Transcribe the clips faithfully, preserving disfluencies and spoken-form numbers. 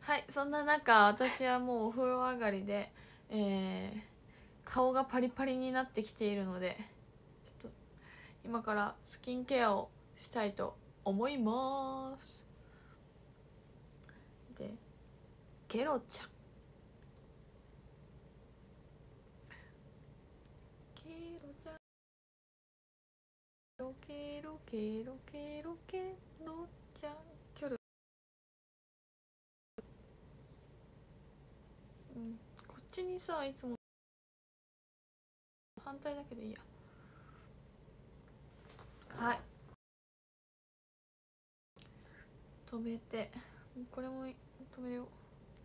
はい、そんな中私はもうお風呂上がりで、えー、顔がパリパリになってきているので、ちょっと今からスキンケアをしたいと思います。でケロちゃん、ケロちゃん、ロケロケロケロケロちゃん、キョロ、うん、こっちにさ、いつも反対だけどいいや。はい、止めて、これも止めよう。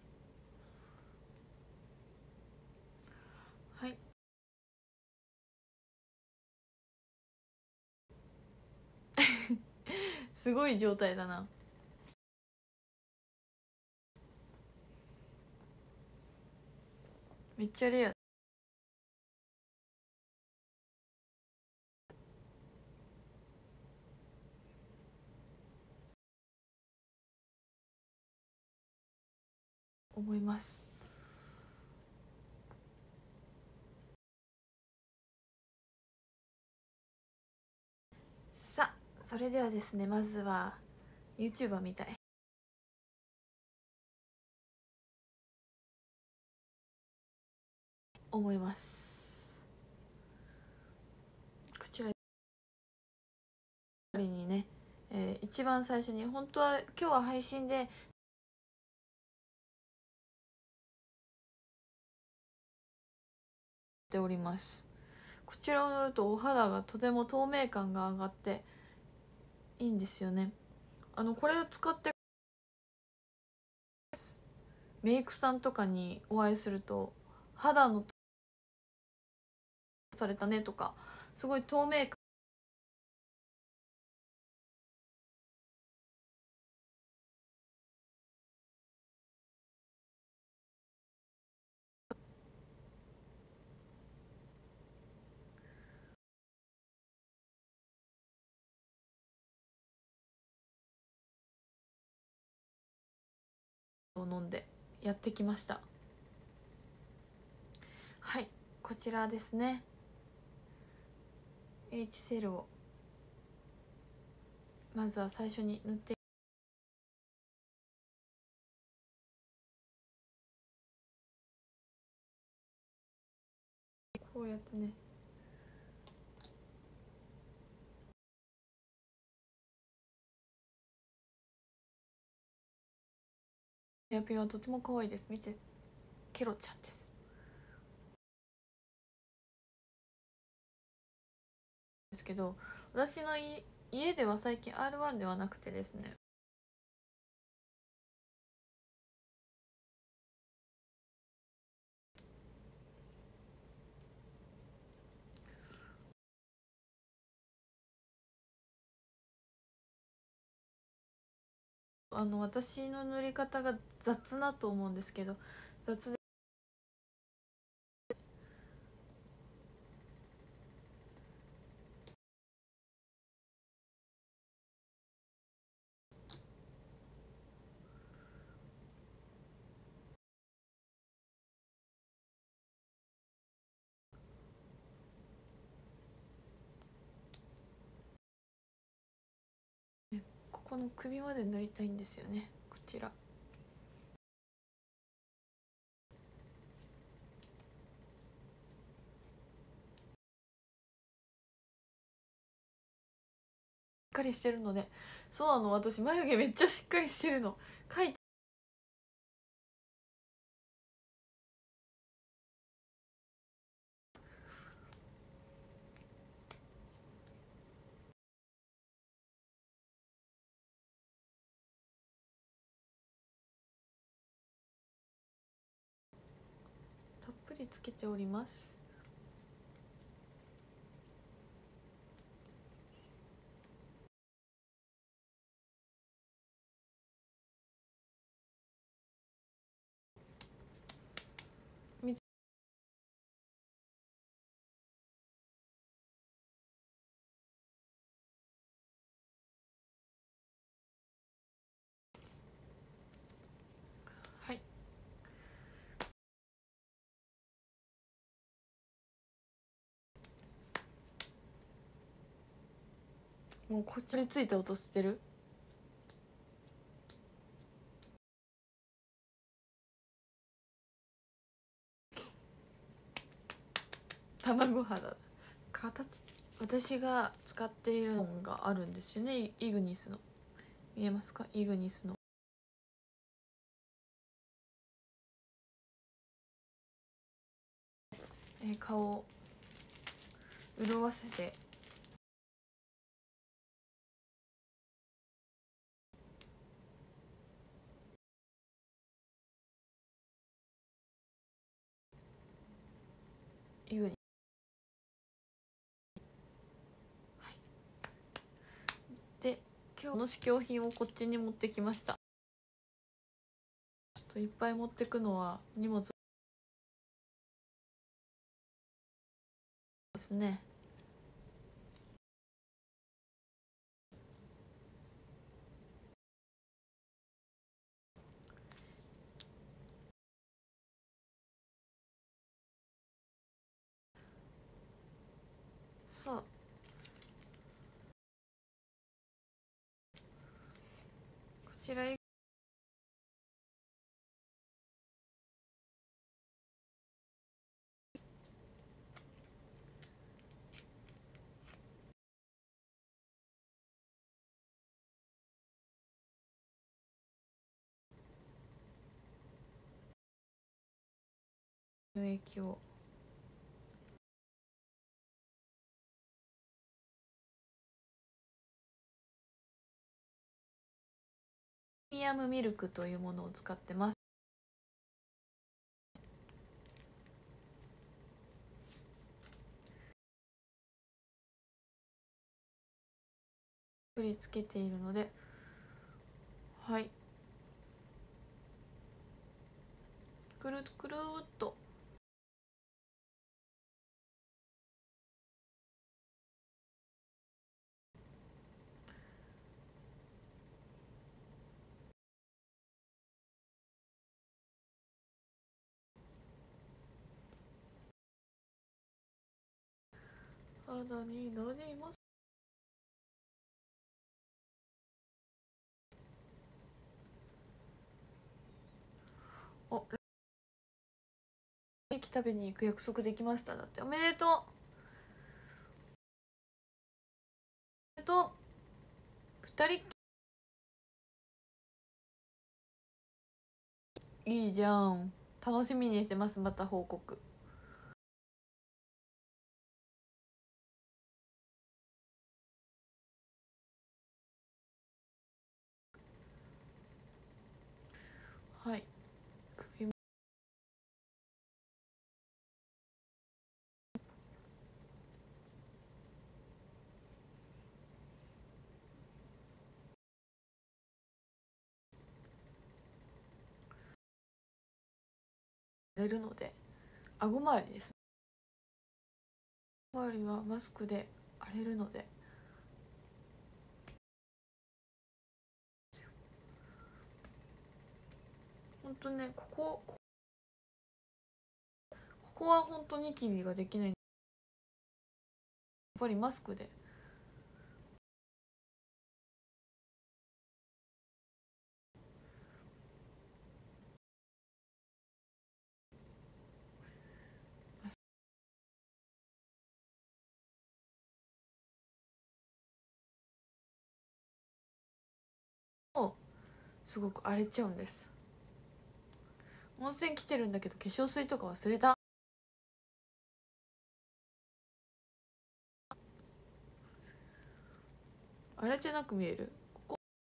はい、すごい状態だな。めっちゃレア思います。さあ、それではですね、まずは YouTuber みたい思います。こちらにね、えー、一番最初に本当は今日は配信でております。こちらを塗るとお肌がとても透明感が上がっていいんですよね。あのこれを使ってメイクさんとかにお会いすると、肌のされたねとか、すごい透明感を飲んでやってきました。はい、こちらですね。 H セルをまずは最初に塗って、こうやってね、ヘアピンはとても可愛いです。見て、ケロちゃんです。ですけど、私の家では最近 アールワン ではなくてですね、あの私の塗り方が雑なと思うんですけど、雑でここの首まで塗りたいんですよね。こちらしっかりしてるので、そうなの、私眉毛めっちゃしっかりしてるの。描いてたっぷりつけております。 もうこっちについた音してる。卵肌形。私が使っているのがあるんですよね。イグニスの、見えますか？イグニスのえー顔を潤わせてイグニ、はい、で今日の試供品をこっちに持ってきました。ちょっといっぱい持ってくのは荷物ですね。さあこちら乳液をプレミアムミルクというものを使ってます。振り付けているので、はい、くるくるっと肌になります。お、ケーキ食べに行く約束できました。だって。おめでとう。おめでとう。二人いいじゃん。楽しみにしてます。また報告。はい、首も荒れるので、顎周りです。周りはマスクで荒れるので、ほんとね、ここここは本当にニキビができない。やっぱりマスクですごく荒れちゃうんです。温泉来てるんだけど化粧水とか忘れた。荒れてなく見える。こ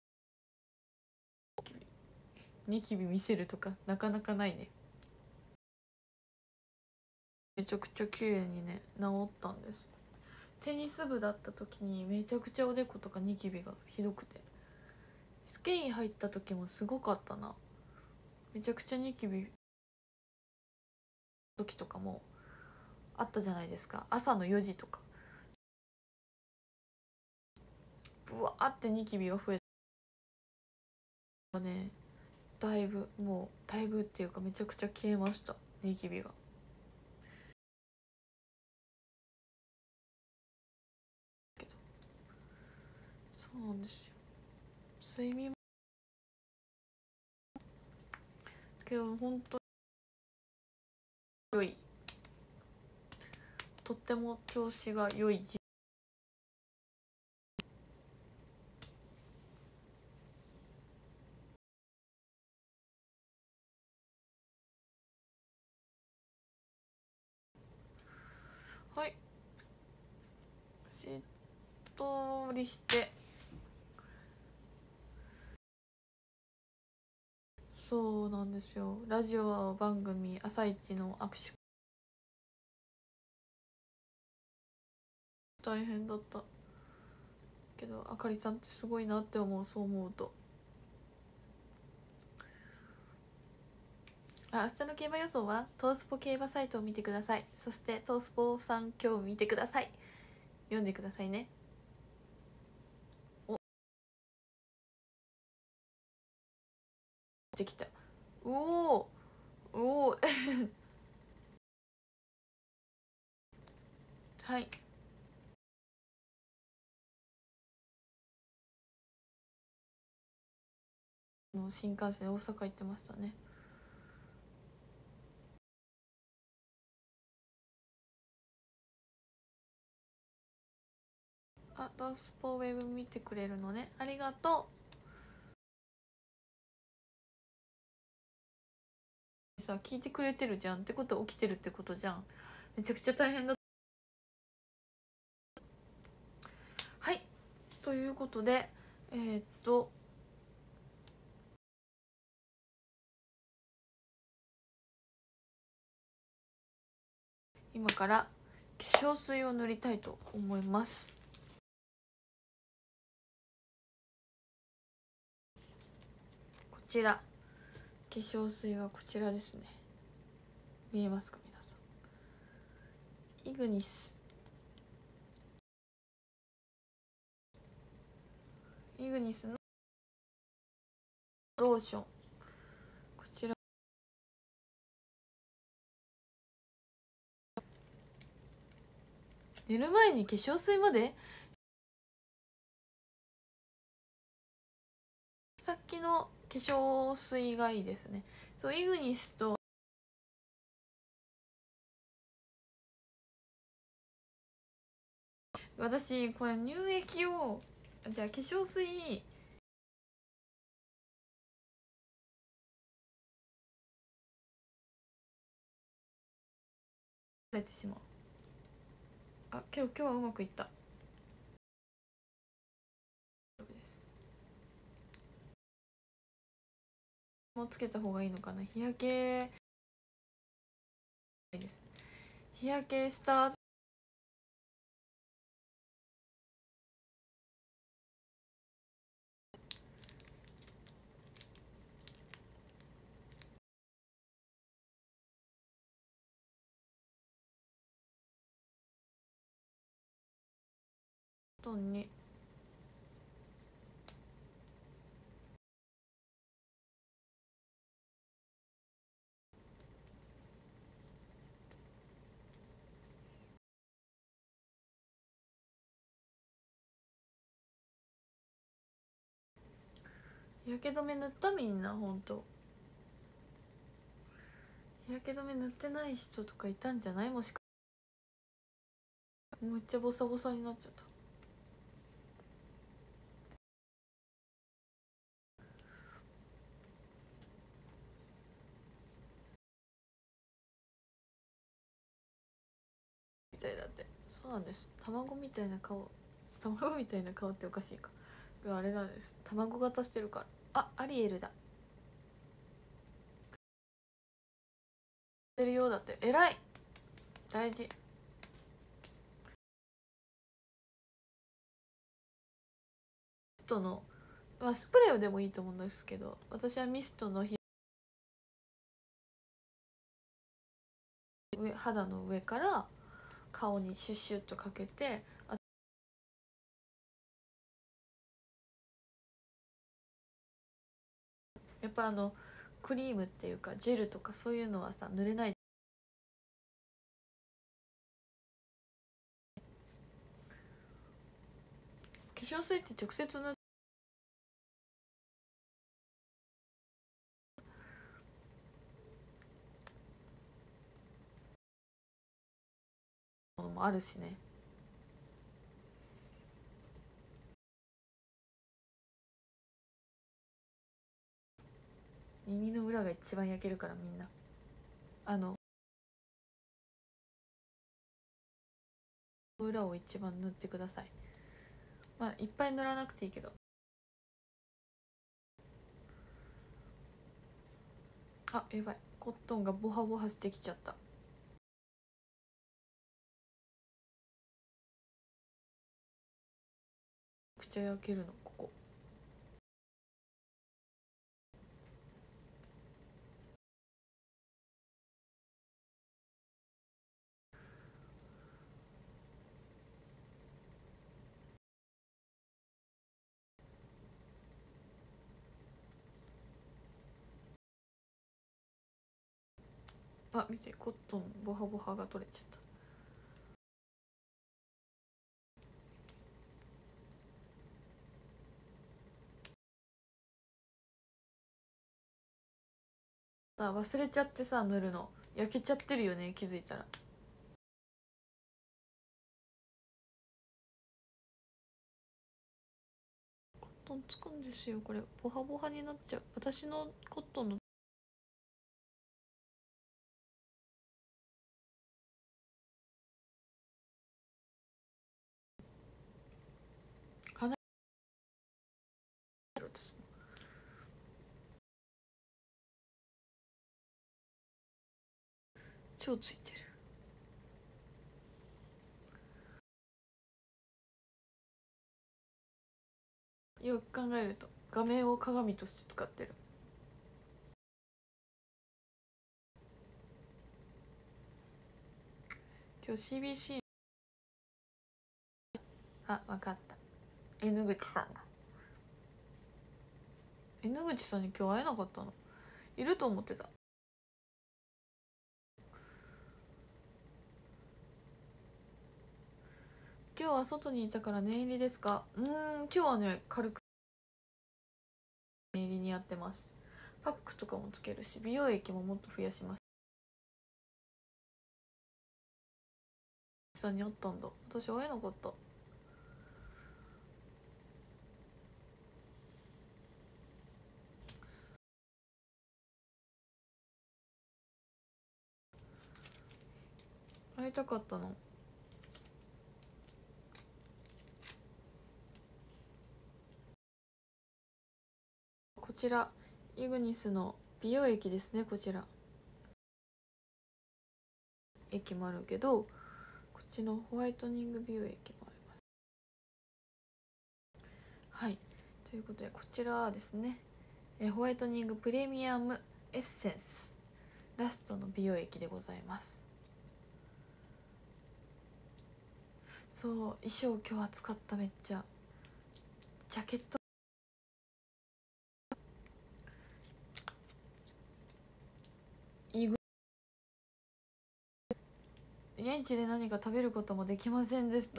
こニキビ見せるとかなかなかないね。めちゃくちゃ綺麗にね治ったんです。テニス部だった時にめちゃくちゃおでことかニキビがひどくて、スキー入った時もすごかったな。めちゃくちゃニキビ時とかもあったじゃないですか。朝のよじとかブワーってニキビが増えたね。だいぶもうだいぶっていうかめちゃくちゃ消えました、ニキビが。 そうなんですよ。睡眠けど本当良い、とっても調子が良い。はい、しっとりして、そうなんですよ。ラジオ番組朝一の握手大変だったけど、あかりさんってすごいなって思う。そう思うと。あ、明日の競馬予想はトースポ競馬サイトを見てください。そしてトースポさん今日見てください。読んでくださいね。お、できた。おおおおはい、もう新幹線で大阪行ってましたね。あ、トースポウェブ見てくれるのね、ありがとう。さ、聞いてくれてるじゃんってことは起きてるってことじゃん。めちゃくちゃ大変だ。はい、ということでえー、っと今から化粧水を塗りたいと思います。こちら化粧水はこちらですね。見えますか皆さん。イグニスイグニスのローション、こちら寝る前に化粧水まで。さっきの化粧水がいいですね。そう、イグニスと私これ乳液を、じゃあ化粧水れてしまう。あ、けど今日はうまくいった。もうつけた方がいいのかな。日焼けです。日焼けした後に日焼け止め塗った。みんなほんと日焼け止め塗ってない人とかいたんじゃない。もしかめっちゃボサボサになっちゃった。みたいだって。そうなんです。卵みたいな顔、卵みたいな顔っておかしいか。いやあれなんです、卵型してるから。あ、アリエルだ。てるようだって。偉い、大事。ミストの、まあ、スプレーでもいいと思うんですけど、私はミストの上、肌の上から顔にシュッシュッとかけて、あ、やっぱあのクリームっていうかジェルとかそういうのはさ塗れない。化粧水って直接塗ってものもあるしね。耳の裏が一番焼けるから、みんなあの裏を一番塗ってください。まあいっぱい塗らなくていいけど。あ、やばい、コットンがボハボハしてきちゃった。めちゃくちゃ焼けるのここ。あ、見て、コットンボハボハが取れちゃった。さ、忘れちゃってさ、塗るの焼けちゃってるよね、気づいたら。コットンつくんですよ、これボハボハになっちゃう。私のコットンの鼻超ついてる。よく考えると画面を鏡として使ってる。今日 シービーシー あ、分かった、 N 口さんが N 口さんに今日会えなかったの。いると思ってた。今日は外にいたから念入りですか。うーん、今日はね、軽く念入りにやってます。パックとかもつけるし、美容液ももっと増やします。さんに会ったんだ。私会えなかった。会いたかったの。こちらイグニスの美容液ですね。こちら液もあるけど、こっちのホワイトニング美容液もあります。はい、ということでこちらはですね、えホワイトニングプレミアムエッセンスラストの美容液でございます。そう、衣装今日暑かった。めっちゃジャケットイグ現地で何か食べることもできませんでした。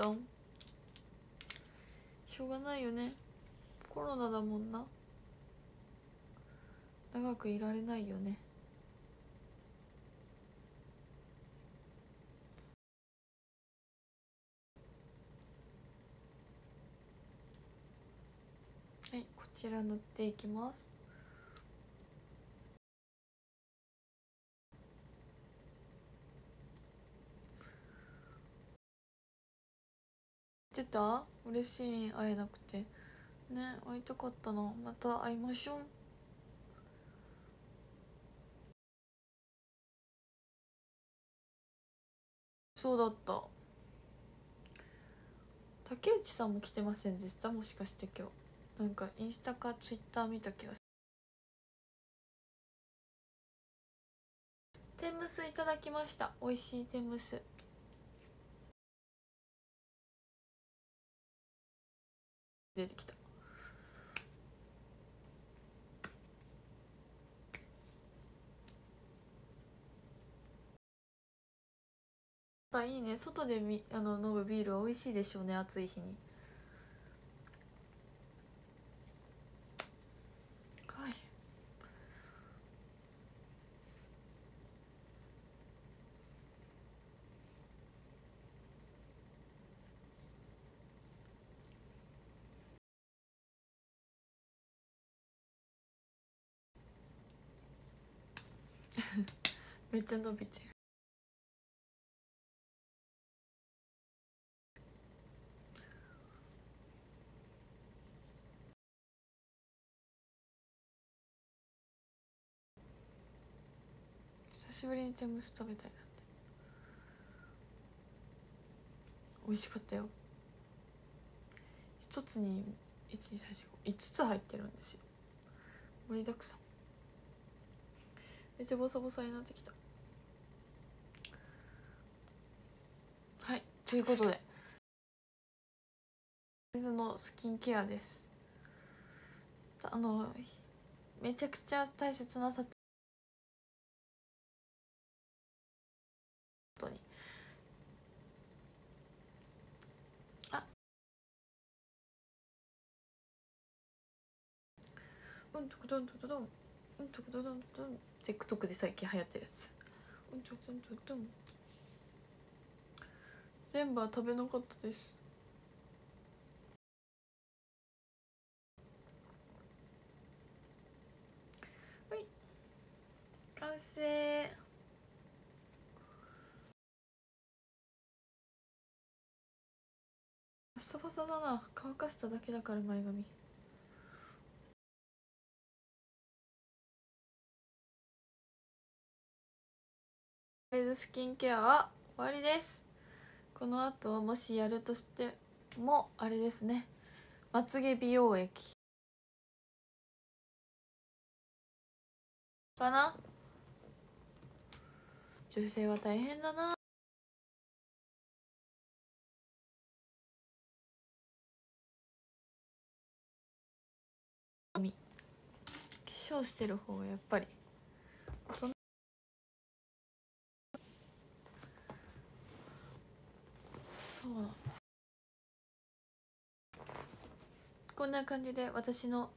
しょうがないよね、コロナだもんな。長くいられないよね。はい、こちら塗っていきます。知ってた？嬉しい、会えなくてね。会いたかったな。また会いましょう。そうだった。竹内さんも来てませんでした？もしかして今日なんかインスタかツイッター見た気がする。天むすいただきました。美味しい天むす出てきた。あ、いいね。外でみあの飲むビールは美味しいでしょうね、暑い日に。 めっちゃ伸びてる。久しぶりに天むす食べたいなって。美味しかったよ。一つにいちにさんしごいつつ入ってるんですよ。盛りだくさん。めっちゃボサボサになってきた。はいということで水のスキンケアです。あのめちゃくちゃ大切な撮影にあうんとくどんとくどんうんとくどんとくどん TikTok で最近流行ってるやつ。うんとくどんとくどん全部は食べなかったです。はい完成。バサバサだな。乾かしただけだから前髪。とりあえずスキンケアは終わりです。この後もしやるとしてもあれですね、まつげ美容液かな。女性は大変だな。化粧してる方がやっぱり大人。そうなんだ。こんな感じで私の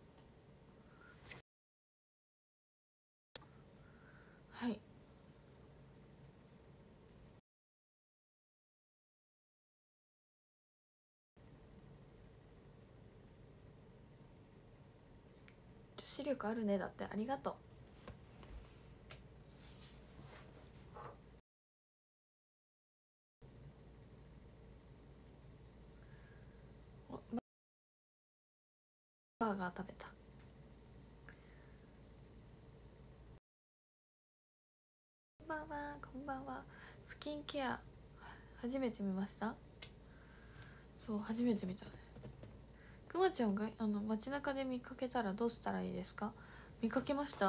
はい視力あるね。だってありがとう。バーガー食べた。こんばんはこんばんは。スキンケア初めて見ました。そう初めて見たね。くまちゃんがあの街中で見かけたらどうしたらいいですか。見かけました。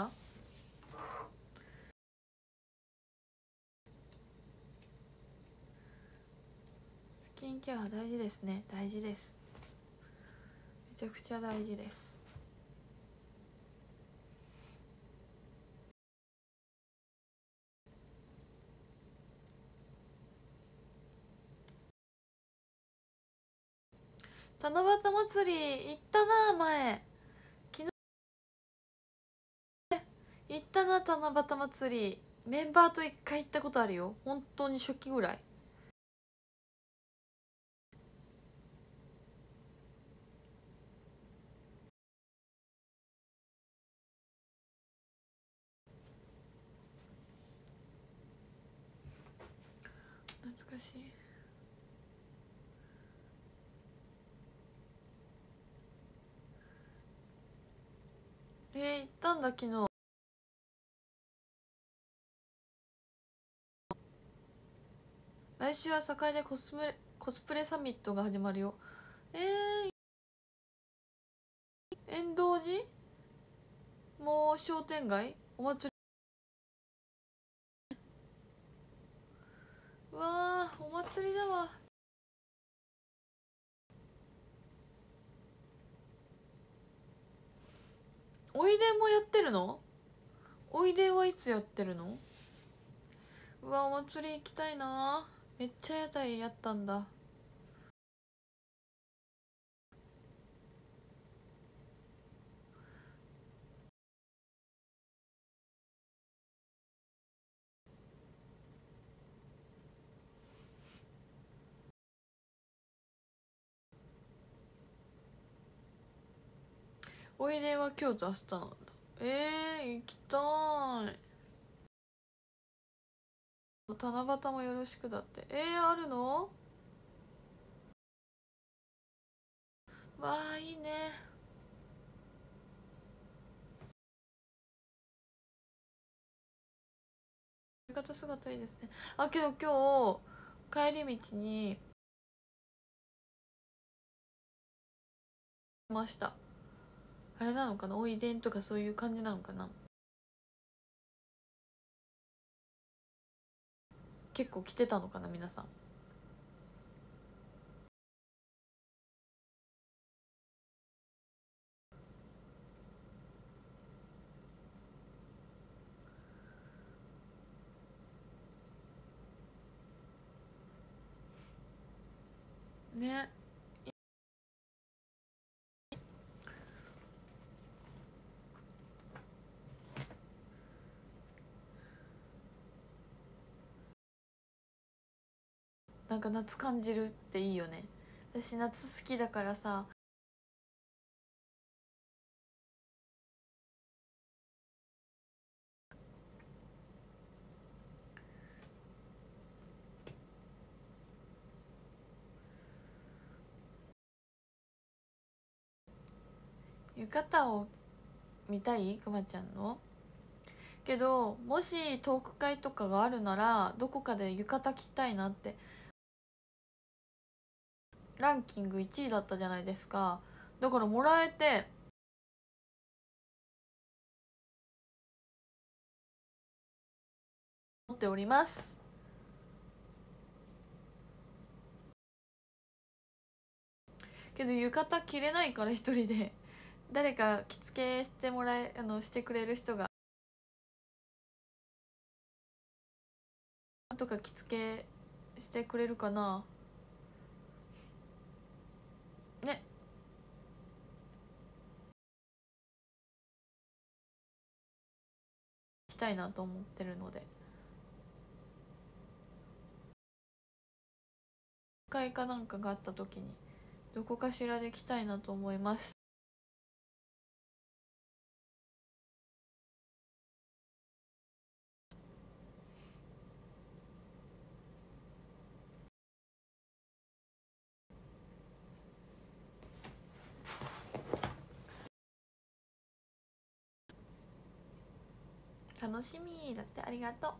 スキンケア大事ですね。大事です。めちゃくちゃ大事です。七夕祭り行ったな前。昨日行ったな七夕祭り。メンバーと一回行ったことあるよ。本当に初期ぐらい。懐かしい。えー、行ったんだ昨日。来週は栄でコスプレコスプレサミットが始まるよ。えー、遠道寺もう商店街お祭り。うわーお祭りだわ。おいでんもやってるの。おいでんはいつやってるの。うわお祭り行きたいな。めっちゃ屋台やったんだ。おいでんは今日と明日なんだ。えー、行きたい。 七夕もよろしくだって。えー、あるの？わあいいね。浴衣姿いいですね。あ、けど今日帰り道にました。あれなのかな、おいでんとかそういう感じなのかな。結構着てたのかな皆さん。ね。なんか夏感じるっていいよね。私夏好きだからさ。浴衣を見たい？くまちゃんの。けどもしトーク会とかがあるならどこかで浴衣着たいなって。ランキングいちいだったじゃないですか。だからもらえて持っております。けど浴衣着れないから一人で誰か着付けしてもらえあのしてくれる人がとか着付けしてくれるかなね。着たいなと思ってるので、会かなんかがあった時にどこかしらで着たいなと思います。楽しみだって。ありがとう。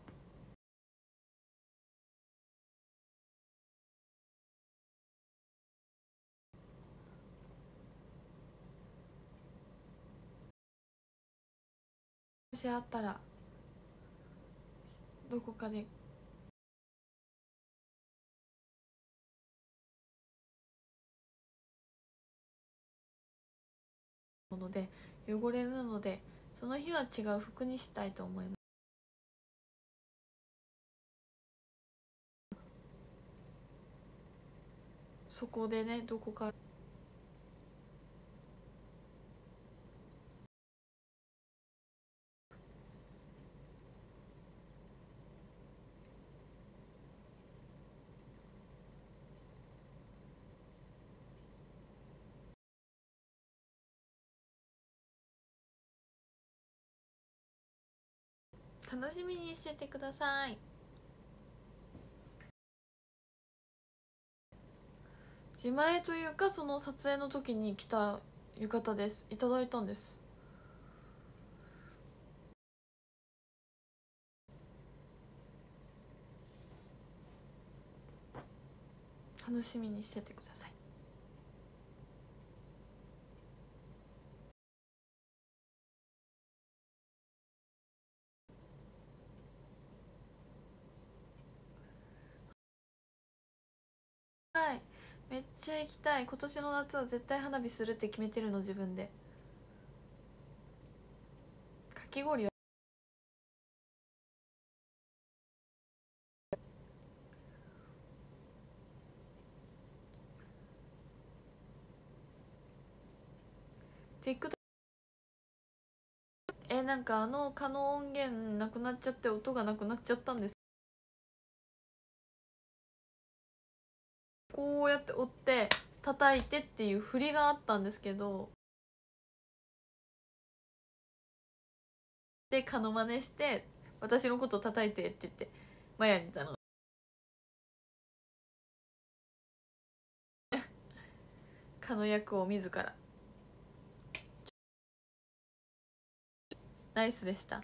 もしあったらどこかでもので汚れるのでその日は違う服にしたいと思います。そこでね、どこか楽しみにしててください。自前というかその撮影の時に着た浴衣です。いただいたんです。楽しみにしててください。はい、めっちゃ行きたい。今年の夏は絶対花火するって決めてるの自分で。かき氷はテイクえなんかあの可能音源なくなっちゃって音がなくなっちゃったんです。こうやって折って叩いてっていう振りがあったんですけど、で蚊の真似して私のこと叩いてって言ってマヤに頼む蚊の役を自ら。ナイスでした。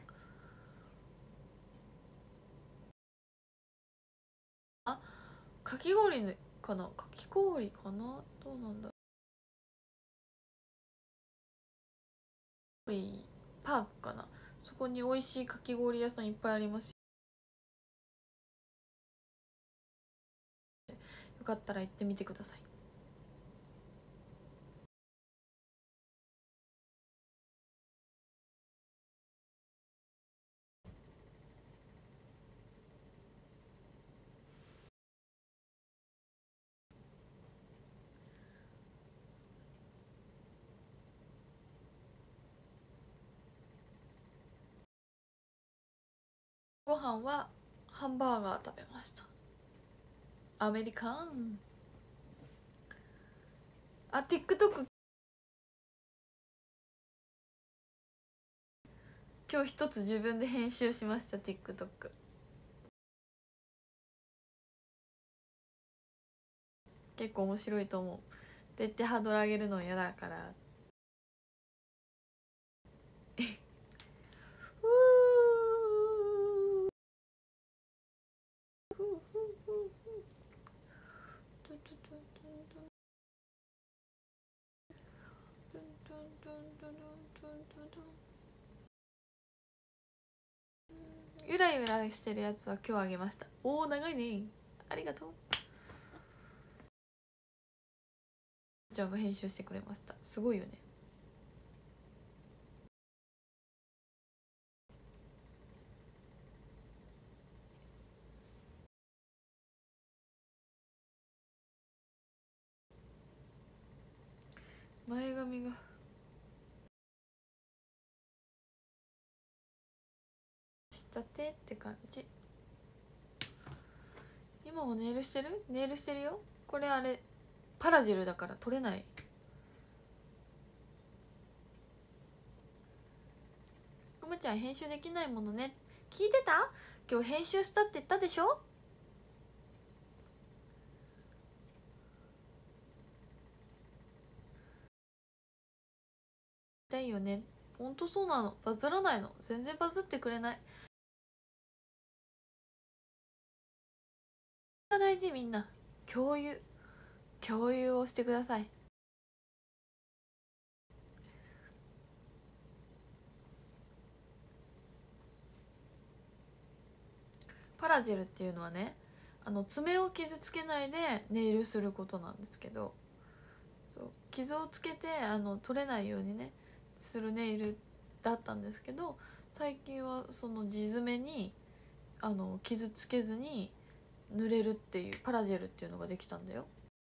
あ、かき氷かな、かき氷かな、どうなんだろう。パークかな、そこに美味しいかき氷屋さんいっぱいありますよ。よかったら行ってみてください。ご飯はハンバーガー食べました。アメリカン。あ、 TikTok 今日一つ自分で編集しました。 TikTok 結構面白いと思う。でってハードル上げるの嫌だからゆらゆらしてるやつは今日あげました。おお、長いね、ありがとう。ちゃんが編集してくれました。すごいよね。前髪がしたてって感じ。今もネイルしてるネイルしてるよ。これあれパラジェルだから取れない。くまちゃん編集できないものね。聞いてた？今日編集したって言ったでしょ。だよね。ほんとそうなの。バズらないの。全然バズってくれない。大事、みんな共有共有をしてください。パラジェルっていうのはね、あの爪を傷つけないでネイルすることなんですけど、そう傷をつけてあの取れないようにねするネイルだったんですけど、最近はその地爪にあの傷つけずに塗れるっていうパラジェルっていうのができたんだよ。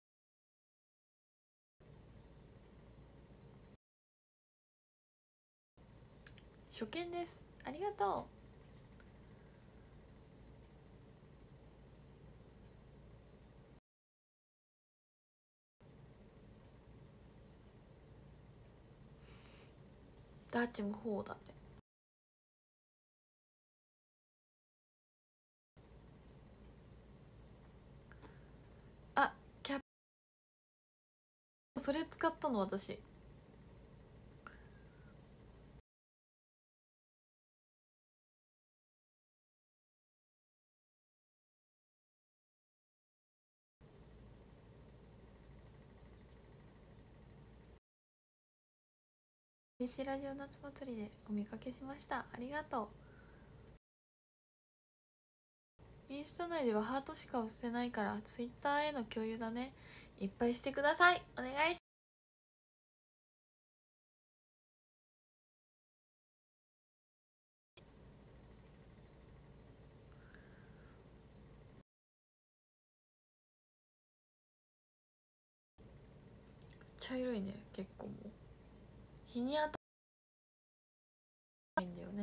初見です。ありがとう。ダーチもほうだって。あ、キャップそれ使ったの私。ビシラジオ夏祭りでお見かけしました。ありがとう。インスタ内ではハートしか押せないからツイッターへの共有だね。いっぱいしてください。お願いし茶色いね。結構もう日に当たらないんだよね。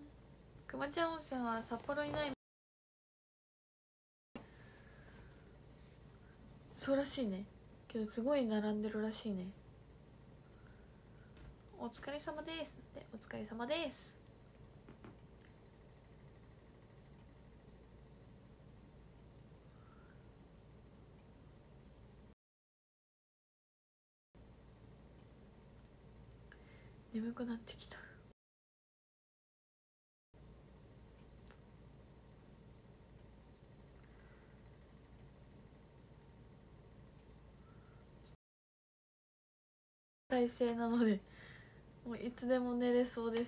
くまちゃん温泉は札幌にない。 そうらしいね。けどすごい並んでるらしいね。お疲れ様ですってお疲れ様です。眠くなってきた。体勢なのでもういつでも寝れそうです。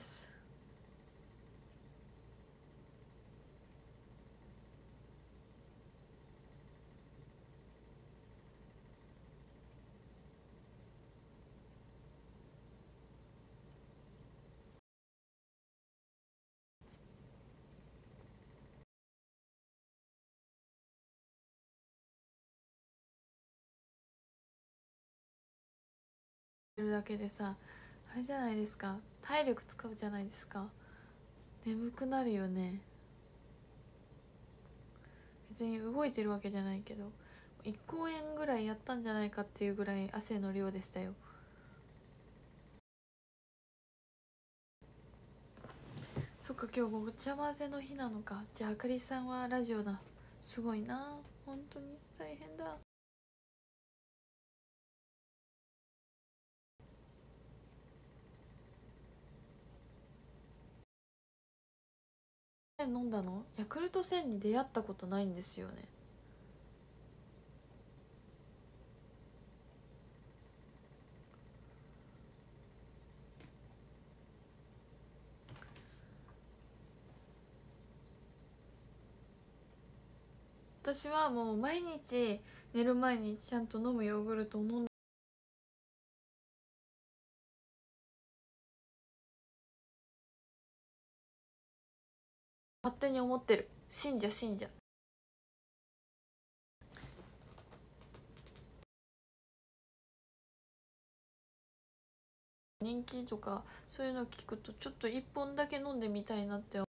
るだけでさ、あれじゃないですか、体力使うじゃないですか。眠くなるよね。別に動いてるわけじゃないけどいち公演ぐらいやったんじゃないかっていうぐらい汗の量でしたよ。そっか、今日ごちゃ混ぜの日なのか。じゃああかりさんはラジオだ。すごいな、本当に大変だ。飲んだの？ヤクルトせんに出会ったことないんですよね。私はもう毎日寝る前にちゃんと飲むヨーグルトを飲んで、勝手に思ってる。信者信者。人気とかそういうの聞くとちょっといっぽんだけ飲んでみたいなって思う。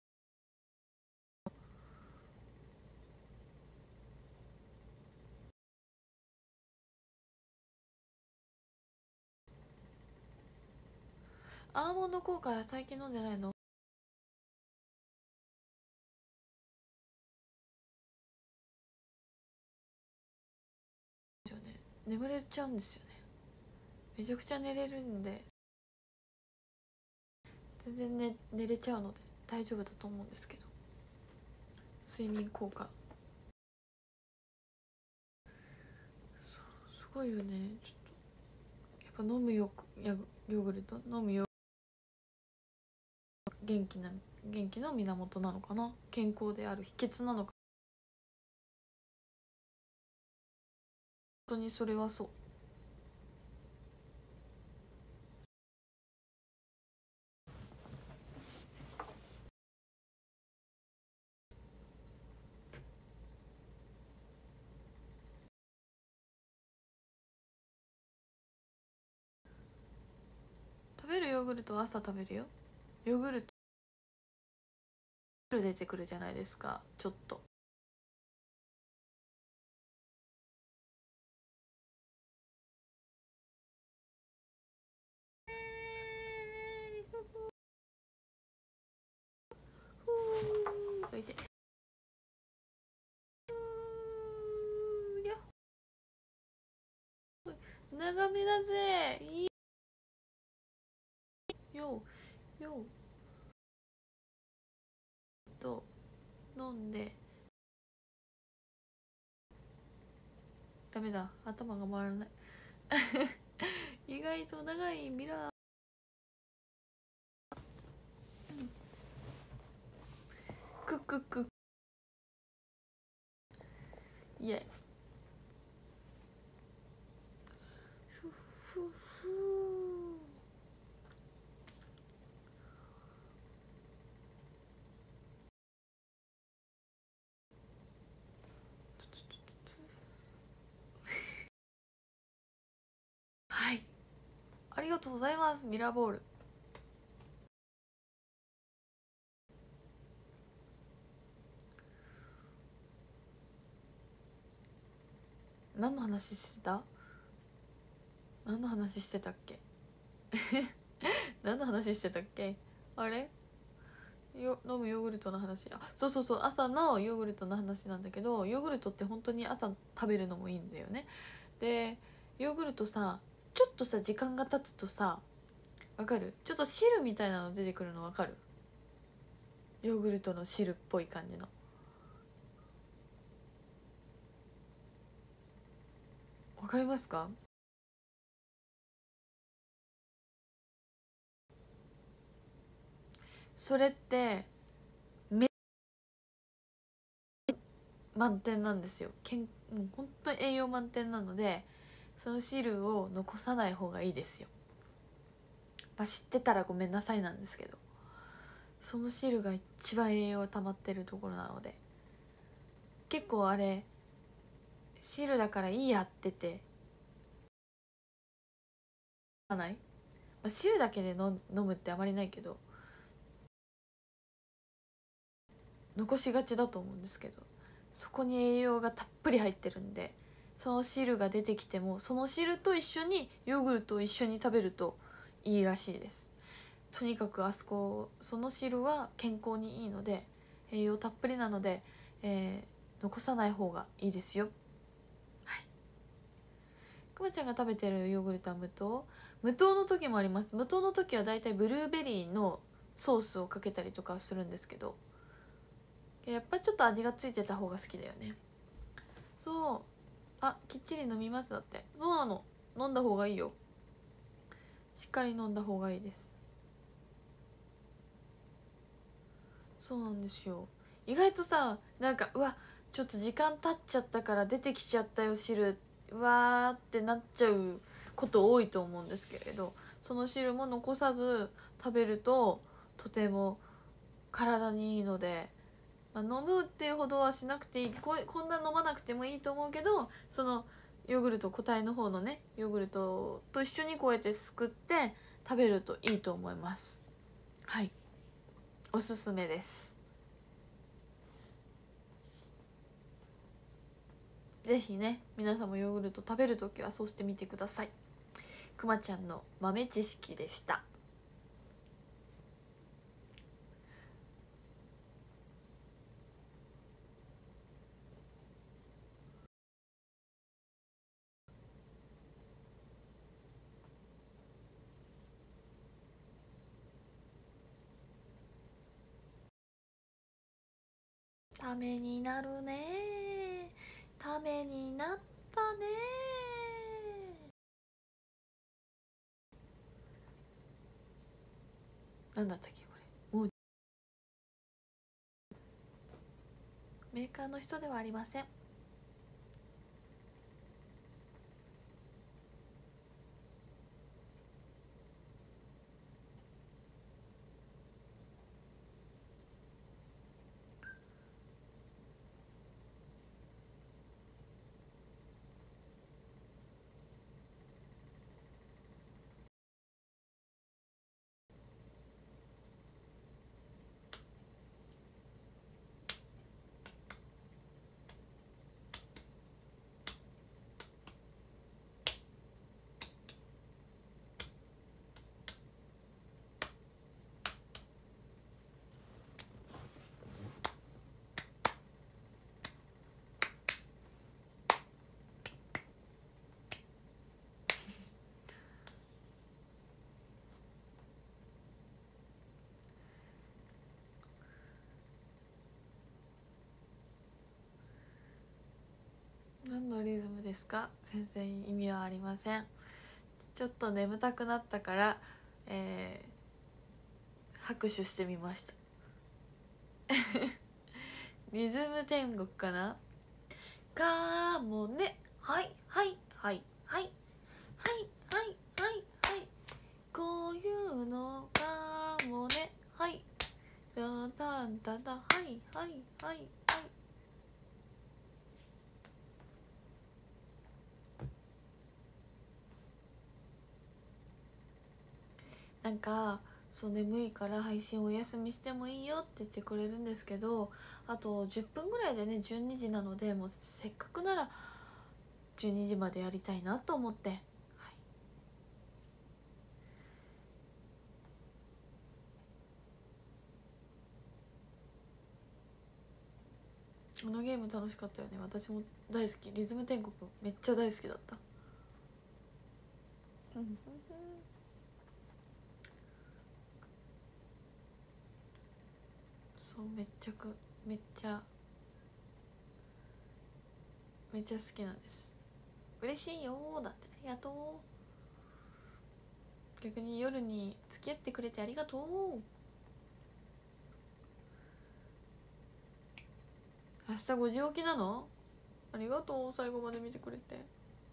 アーモンド効果最近飲んでないの？ですよね。眠れちゃうんですよね。めちゃくちゃ寝れるんで全然、ね、寝れちゃうので大丈夫だと思うんですけど。睡眠効果すごいよね。ちょっとやっぱ飲むよヨーグルト飲むよ。元気な元気の源なのかな。健康である秘訣なのか。本当にそれはそう。食べるヨーグルトは朝食べるよ。ヨーグルト出てくるじゃないですか、ちょっと。ふういて長めだぜ。いいよよと飲んで。ダメだ、頭が回らない意外と長いミラー。クックックイエイ。ふふふはい、ありがとうございます。ミラーボール何の話してた何の話してたっけ何の話してたっけ。あれよ飲むヨーグルトの話。あ、そうそうそう、朝のヨーグルトの話なんだけど、ヨーグルトって本当に朝食べるのもいいんだよね。でヨーグルトさ、ちょっとさ時間が経つとさ、わかる、ちょっと汁みたいなの出てくるのわかる。ヨーグルトの汁っぽい感じの、わかりますか。それってめ満点なんですよ。けんもう本当に栄養満点なので、その汁を残さない方がいいですよ。まあ、知ってたらごめんなさいなんですけど、その汁が一番栄養溜まってるところなので、結構あれ汁だからいいやっててない、まあ、汁だけで飲飲むってあまりないけど残しがちだと思うんですけど、そこに栄養がたっぷり入ってるんで、その汁が出てきてもその汁と一緒にヨーグルトを一緒に食べるといいらしいです。とにかくあそこ、その汁は健康にいいので、栄養たっぷりなので、えー、残さない方がいいですよ。はい。くまちゃんが食べてるヨーグルトは無糖無糖の時もあります。無糖の時はだいたいブルーベリーのソースをかけたりとかするんですけど、やっぱちょっと味がついてた方が好きだよね。そう、あ、きっちり飲みますだって。そうなの、飲んだ方がいいよ。しっかり飲んだ方がいいです。そうなんですよ。意外とさ、なんかうわちょっと時間経っちゃったから出てきちゃったよ汁、うわーってなっちゃうこと多いと思うんですけれど、その汁も残さず食べるととても体にいいので、まあ、飲むっていうほどはしなくていい、ここんな飲まなくてもいいと思うけど、そのヨーグルト、固体の方のねヨーグルトと一緒にこうやってすくって食べるといいと思います。はい、おすすめです。ぜひね、皆さんもヨーグルト食べるときはそうしてみてください。くまちゃんの豆知識でした。ためになるね、ためになったね。なんだったっけこれ。もうメーカーの人ではありません。何のリズムですか。全然意味はありません。ちょっと眠たくなったから、えー、拍手してみました。リズム天国かな。かもね、はいはいはいはいはいはいはいはい、こういうのかもね、はいタタンタタ、はいはいはいはい。なんかそう眠いから配信お休みしてもいいよって言ってくれるんですけど、あとじゅっぷんぐらいでねじゅうにじなので、もうせっかくならじゅうにじまでやりたいなと思って、はい、あのゲーム楽しかったよね。私も大好き。リズム天国めっちゃ大好きだった。そうめっちゃくめっちゃめっちゃ好きなんです。嬉しいよーだって、ありがとう。逆に夜に付き合ってくれてありがとう。明日ごじ起きなの？ありがとう、最後まで見てくれて。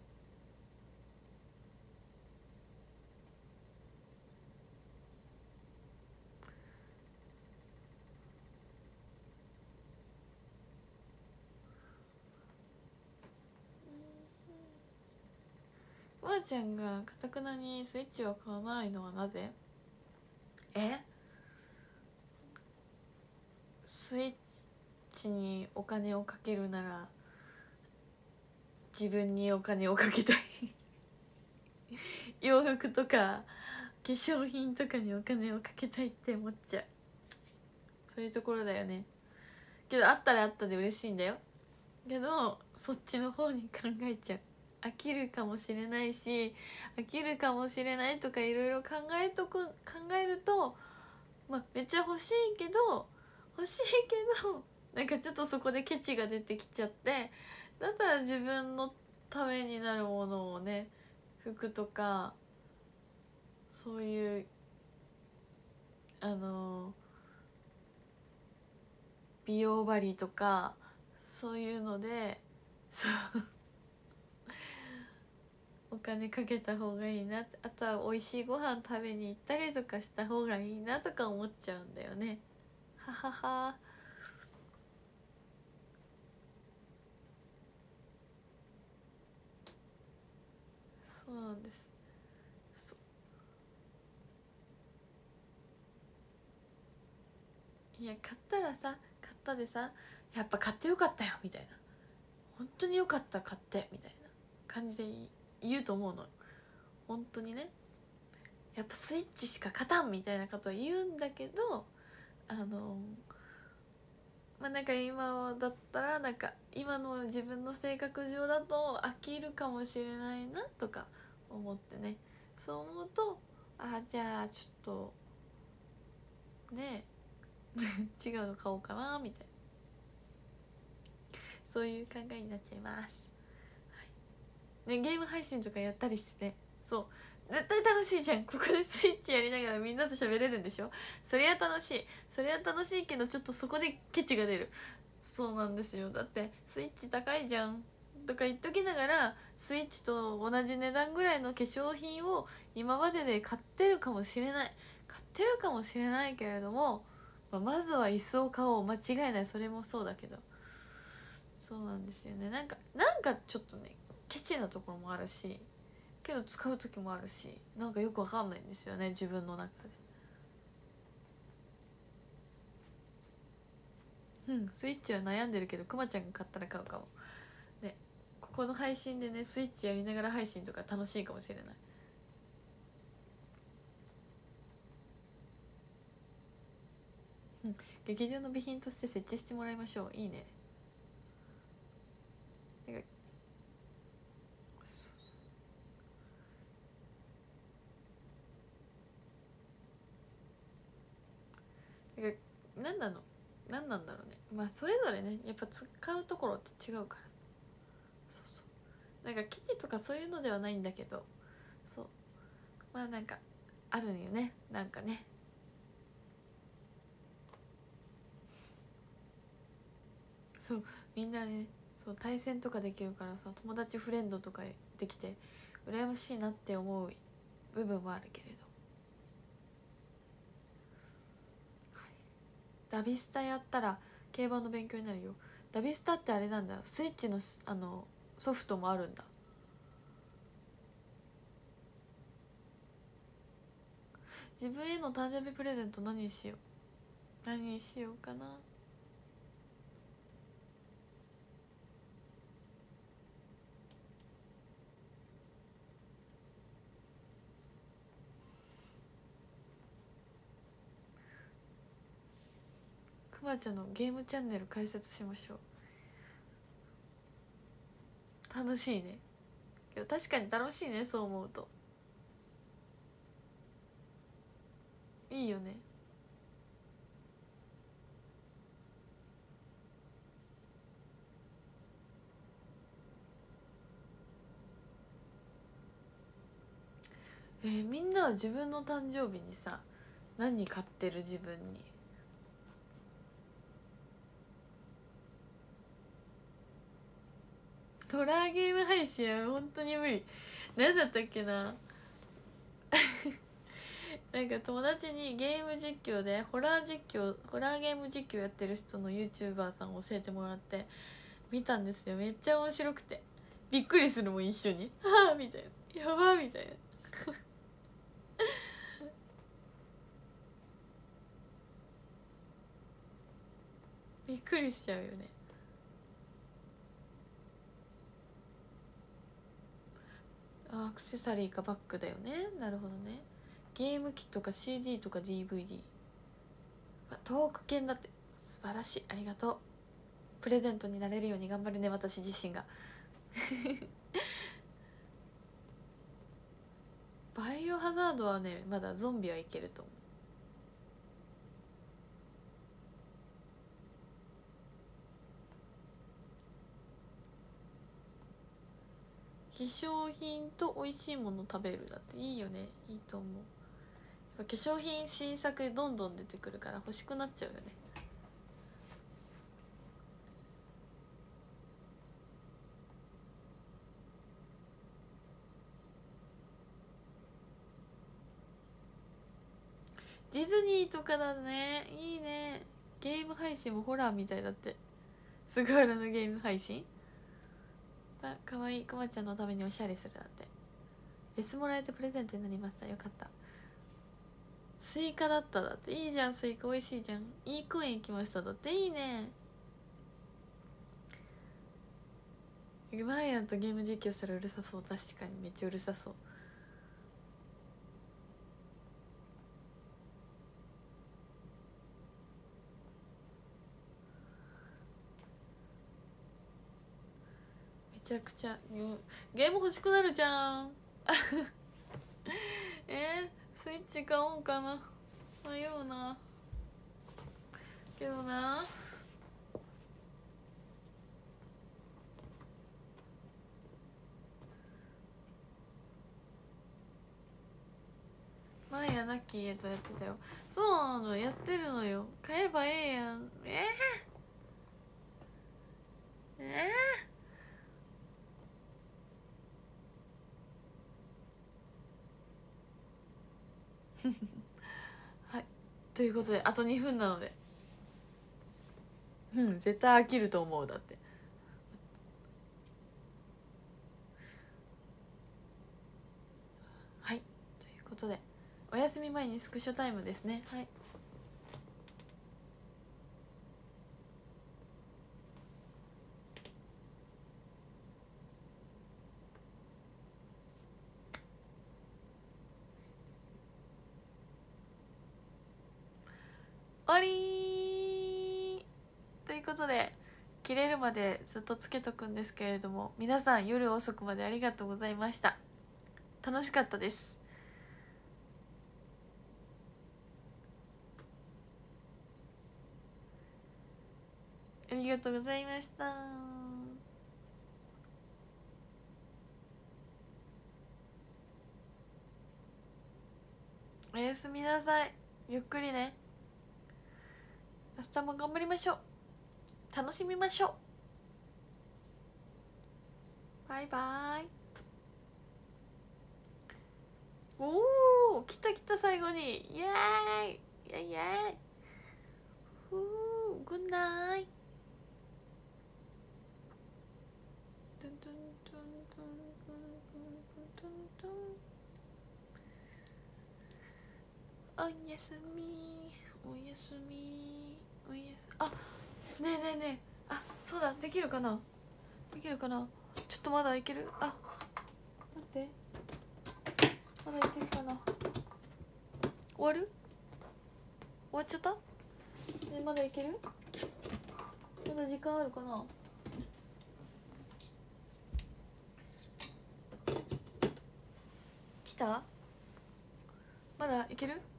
おばあちゃんがかたくなにスイッチを買わないのはなぜ？えスイッチにお金をかけるなら自分にお金をかけたい洋服とか化粧品とかにお金をかけたいって思っちゃう。そういうところだよね。けどあったらあったで嬉しいんだよ。けどそっちの方に考えちゃう。飽きるかもしれないし、飽きるかもしれないとかいろいろ考えとく考えると、まあめっちゃ欲しいけど欲しいけどなんかちょっとそこでケチが出てきちゃって、だったら自分のためになるものをね、服とかそういうあの美容針とかそういうのでそうお金かけた方がいいな。あとは美味しいご飯食べに行ったりとかした方がいいなとか思っちゃうんだよね。ははは。そうなんです。いや買ったらさ、買ったでさ、やっぱ買ってよかったよみたいな、本当によかった買ってみたいな感じで言うと思うの。本当にね、やっぱスイッチしか勝たんみたいなことは言うんだけど、あのまあなんか今だったらなんか今の自分の性格上だと飽きるかもしれないなとか思ってね、そう思うと、あじゃあちょっとね違うの買おうかなみたいな、そういう考えになっちゃいます、はいね、ゲーム配信とかやったりしてね、そう絶対楽しいじゃん。ここでスイッチやりながらみんなと喋れるんでしょ。それは楽しい、それは楽しいけどちょっとそこでケチが出る。そうなんですよ。だってスイッチ高いじゃんとか言っときながら、スイッチと同じ値段ぐらいの化粧品を今までで買ってるかもしれない買ってるかもしれないけれども、まあ、まずは椅子を買おう、間違いない。それもそうだけど、そうなんですよね。なんかなんかちょっとねケチなところもあるし、けど使う時もあるし、なんかよくわかんないんですよね、自分の中で。うんスイッチは悩んでるけど、くまちゃんが買ったら買うかもね。ここの配信でねスイッチやりながら配信とか楽しいかもしれない。うん、劇場の備品として設置してもらいましょう。いいね。なんかなんか何なの何なんだろうね。まあそれぞれねやっぱ使うところって違うから、そうそうなんかケチとかそういうのではないんだけど、そうまあなんかあるんよね、なんかね。そうみんなね、そう対戦とかできるからさ、友達フレンドとかできて羨ましいなって思う部分はあるけれど、ダビスタやったら競馬の勉強になるよ。ダビスタってあれなんだ、スイッチのあのソフトもあるんだ。自分への誕生日プレゼント何にしよう何にしようかな。 くまちゃんのゲームチャンネル解説しましょう。楽しいね。けど確かに楽しいね、そう思うと。いいよね。えー、みんなは自分の誕生日にさ何買ってる？自分にホラーゲーム配信は本当に無理。何だったっけななんか友達にゲーム実況でホラー実況ホラーゲーム実況やってる人の YouTuber さん教えてもらって見たんですよ。めっちゃ面白くてびっくりするもん、一緒にはあみたいな、やばみたいなびっくりしちゃうよね。あ、アクセサリーかバッグだよね。なるほどね。ゲーム機とか シーディー とか ディーブイディー、 トーク犬だって。素晴らしい、ありがとう。プレゼントになれるように頑張るね、私自身がバイオハザードはねまだゾンビはいけると思う。化粧品と美味しいもの食べるだっていいよね。いいと思う。やっぱ化粧品新作どんどん出てくるから欲しくなっちゃうよね。ディズニーとかだね。いいね。ゲーム配信もホラーみたいだって。菅原のゲーム配信。あ、かわいい。くまちゃんのためにおしゃれするだって。レスもらえてプレゼントになりました。よかった。スイカだっただって。いいじゃん、スイカ美味しいじゃん。いい公園行きましただって。いいね。マーヤンとゲーム実況したらうるさそう。確かにめっちゃうるさそう。めちゃくちゃゲーム欲しくなるじゃんえー、スイッチ買おうかな。迷うなけどな。前やナッキーへとやってたよ。そうなの、やってるのよ。買えばええやん。えー、えーはい、ということであとにふんなので、うん絶対飽きると思う。だってはい、ということでお休み前にスクショタイムですね。はい、終わりーということで切れるまでずっとつけとくんですけれども、皆さん夜遅くまでありがとうございました。楽しかったです。ありがとうございました。おやすみなさい。ゆっくりね。明日も頑張りましょう。楽しみましょう。バイバイ。おお、来た来た、最後にイエーイイエイイエーイ。ふう、グッナイ。トゥントゥントゥントゥントゥントゥントゥン。おやすみおやすみおやすあ、ねえねえねえ、あ、そうだ、できるかなできるかな。ちょっとまだいける。あ、待って、まだいけるかな。終わる終わっちゃった。 え、まだいける？まだ時間あるかな？来た？まだいける？